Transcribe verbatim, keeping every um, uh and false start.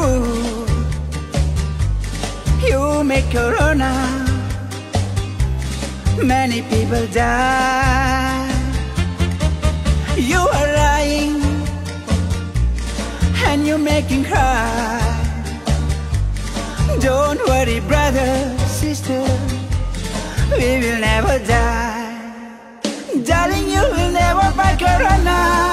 fool. You make corona, many people die. You are lying and you're making cry. Don't worry, brother, sister, we will never die. Darling, you will never fight corona.